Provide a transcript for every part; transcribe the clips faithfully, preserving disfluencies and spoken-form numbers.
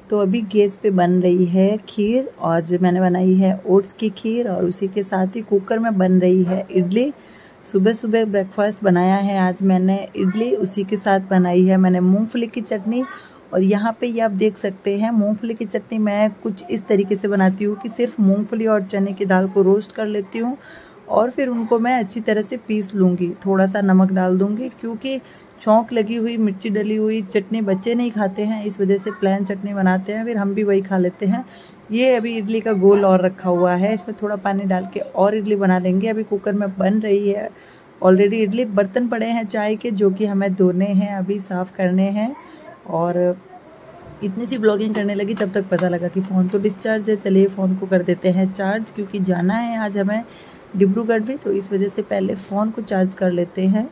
तो अभी गैस पे बन रही है खीर, और जो मैंने बनाई है ओट्स की खीर, और उसी के साथ ही कुकर में बन रही है इडली। सुबह सुबह ब्रेकफास्ट बनाया है आज मैंने इडली, उसी के साथ बनाई है मैंने मूंगफली की चटनी। और यहाँ पे ये आप देख सकते हैं मूंगफली की चटनी मैं कुछ इस तरीके से बनाती हूँ कि सिर्फ मूंगफली और चने की दाल को रोस्ट कर लेती हूँ और फिर उनको मैं अच्छी तरह से पीस लूँगी, थोड़ा सा नमक डाल दूँगी, क्योंकि छौंक लगी हुई मिर्ची डली हुई चटनी बच्चे नहीं खाते हैं, इस वजह से प्लेन चटनी बनाते हैं, फिर हम भी वही खा लेते हैं। ये अभी इडली का गोल और रखा हुआ है, इसमें थोड़ा पानी डाल के और इडली बना लेंगे। अभी कुकर में बन रही है ऑलरेडी इडली। बर्तन पड़े हैं चाय के जो कि हमें धोने हैं, अभी साफ़ करने हैं। और इतनी सी ब्लॉगिंग करने लगी तब तक पता लगा कि फ़ोन तो डिस्चार्ज है। चलिए फ़ोन को कर देते हैं चार्ज, क्योंकि जाना है आज हमें डिब्रूगढ़ भी, तो इस वजह से पहले फ़ोन को चार्ज कर लेते हैं।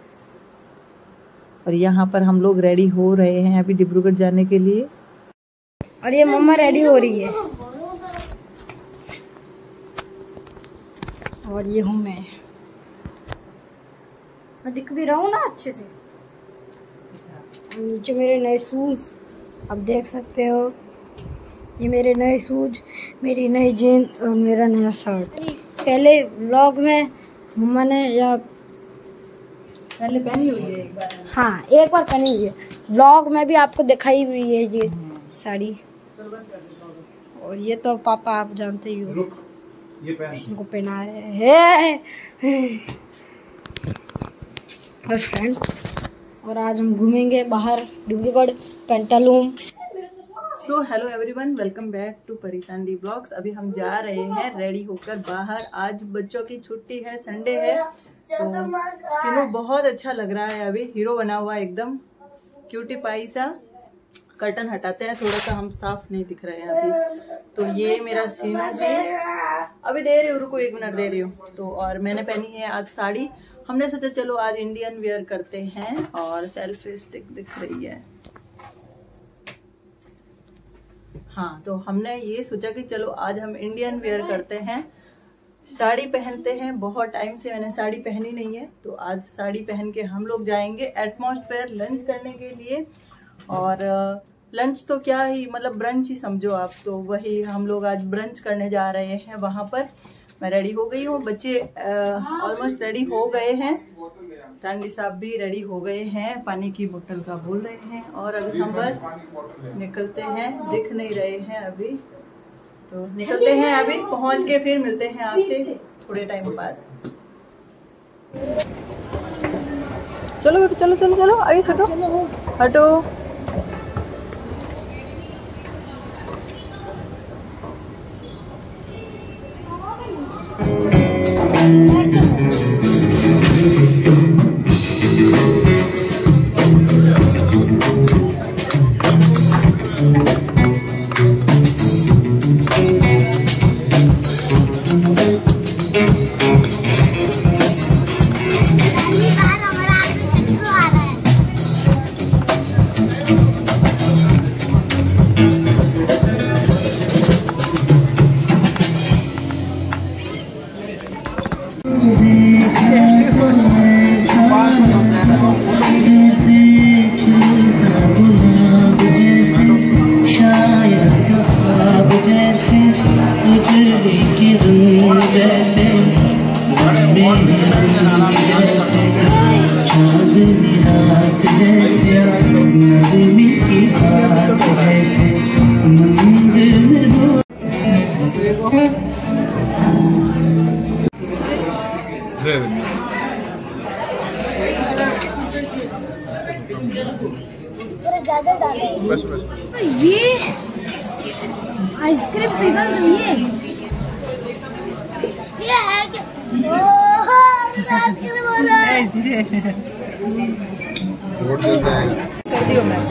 और यहाँ पर हम लोग रेडी हो रहे हैं अभी डिब्रूगढ़ जाने के लिए। और ये मम्मा रेडी हो रही है और ये हूँ मैं मैं दिख भी रहा हूँ ना अच्छे से। नीचे मेरे नए शूज़ आप देख सकते हो, ये मेरे नए शूज, मेरी नई जीन्स और मेरा नया शर्ट। पहले व्लॉग में मम्मा ने या पहले पहनी हुई है एक बार, हाँ एक बार पहनी हुई है, व्लॉग में भी आपको दिखाई हुई है ये साड़ी। और ये तो पापा आप जानते ही हो, ये इनको पहना रहे हैं। और फ्रेंड्स, और आज हम घूमेंगे बाहर Dibrugarh Pantaloons. So hello everyone, welcome back to Paritandi blogs. अभी हम जा रहे हैं रेडी होकर बाहर। आज बच्चों की छुट्टी है, संडे है, तो सीनू बहुत अच्छा लग रहा है, अभी हीरो बना हुआ है एकदम क्यूटी पाई सा। कर्टन हटाते हैं, थोड़ा सा हम साफ नहीं दिख रहे हैं अभी। तो ये मेरा सीनू जी, अभी दे रही हूँ, रुको एक मिनट दे रही हूँ। तो और मैंने पहनी है आज साड़ी, हमने सोचा चलो आज इंडियन वेयर करते हैं। और सेल्फी स्टिक दिख रही है, हाँ, तो हमने ये सोचा कि चलो आज हम इंडियन वेयर करते हैं, साड़ी पहनते हैं। बहुत टाइम से मैंने साड़ी पहनी नहीं है, तो आज साड़ी पहन के हम लोग जाएंगे एटमॉस्फेयर लंच करने के लिए। और लंच तो क्या ही, मतलब ब्रंच ही समझो आप, तो वही हम लोग आज ब्रंच करने जा रहे हैं वहाँ पर। मैं रेडी हो गई हूँ, बच्चे ऑलमोस्ट रेडी हो गए हैं, टांडी साहब भी रेडी हो गए हैं, पानी की बोतल का बोल रहे हैं। और अगर हम बस निकलते हैं, दिख नहीं रहे हैं अभी, तो निकलते हैं अभी, पहुंच के फिर मिलते हैं आपसे थोड़े टाइम बाद। चलो बेटा, चलो चलो चलो, आइए हटो हटो। बस बस ये आइसक्रीम पिघल रही है, ये है क्या? ओह आइसक्रीम हो रहा है, कर दियो मैं।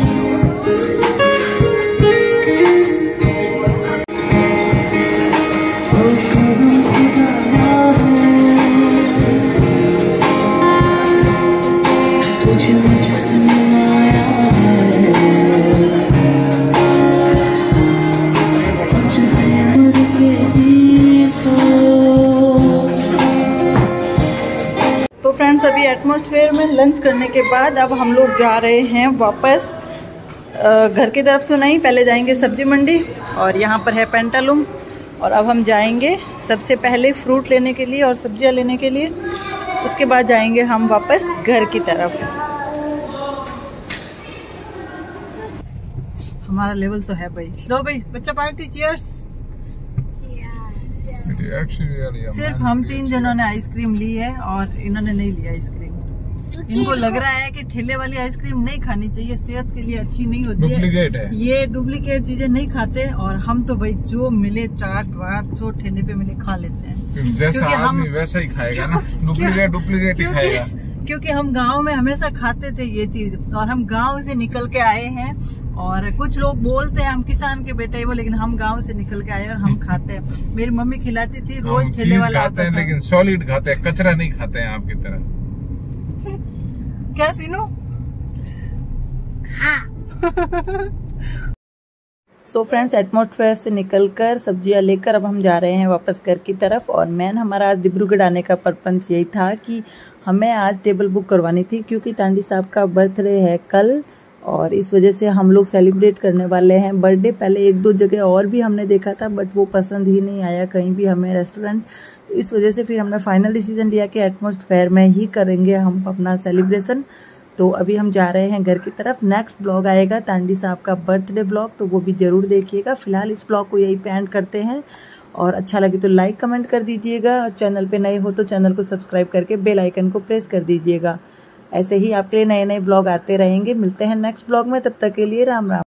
फ्रेंड्स, अभी एटमॉस्फेयर में लंच करने के बाद अब हम लोग जा रहे हैं वापस घर की तरफ तो नहीं, पहले जाएंगे सब्जी मंडी और यहाँ पर है पेंटालूम। और अब हम जाएंगे सबसे पहले फ्रूट लेने के लिए और सब्जियाँ लेने के लिए, उसके बाद जाएंगे हम वापस घर की तरफ। हमारा लेवल तो है भाई। लो भाई बच्चा पार्टी, चीयर्स। सिर्फ हम तीन जनों ने आइसक्रीम ली है और इन्होंने नहीं लिया आइसक्रीम। इनको लग रहा है कि ठेले वाली आइसक्रीम नहीं खानी चाहिए, सेहत के लिए अच्छी नहीं होती डुप्लीकेट है, ये डुप्लीकेट चीजें नहीं खाते। और हम तो भाई जो मिले चाट वाट जो ठेले पे मिले खा लेते हैं, जैसा हम वैसा ही खाएगा ना, डुप्लीकेट डुप्लीकेट ही खाएगा। क्योंकि हम गांव में हमेशा खाते थे ये चीज, और हम गांव से निकल के आए हैं। और कुछ लोग बोलते हैं हम किसान के बेटे वो, लेकिन हम गांव से निकल के आए और हम खाते हैं। मेरी मम्मी खिलाती थी रोज, ठेले वाला खाते हैं लेकिन सॉलिड खाते हैं, कचरा नहीं खाते हैं आपकी तरह। क्या सीनू? सो फ्रेंड्स, एटमॉस्फेयर से निकलकर सब्जियां लेकर अब हम जा रहे हैं वापस घर की तरफ। और मैन हमारा आज डिब्रूगढ़ आने का पर्पस यही था कि हमें आज टेबल बुक करवानी थी, क्योंकि तांडी साहब का बर्थडे है कल, और इस वजह से हम लोग सेलिब्रेट करने वाले हैं बर्थडे। पहले एक दो जगह और भी हमने देखा था, बट वो पसंद ही नहीं आया कहीं भी हमें रेस्टोरेंट। तो इस वजह से फिर हमने फाइनल डिसीजन लिया कि एटमॉस्फेयर में ही करेंगे हम अपना सेलिब्रेशन। तो अभी हम जा रहे हैं घर की तरफ। नेक्स्ट ब्लॉग आएगा तांडी साहब का बर्थडे ब्लॉग, तो वो भी जरूर देखिएगा। फिलहाल इस ब्लॉग को यही पे एंड करते हैं, और अच्छा लगे तो लाइक कमेंट कर दीजिएगा, और चैनल पे नए हो तो चैनल को सब्सक्राइब करके बेल आइकन को प्रेस कर दीजिएगा। ऐसे ही आपके लिए नए नए ब्लॉग आते रहेंगे। मिलते हैं नेक्स्ट ब्लॉग में, तब तक के लिए राम राम।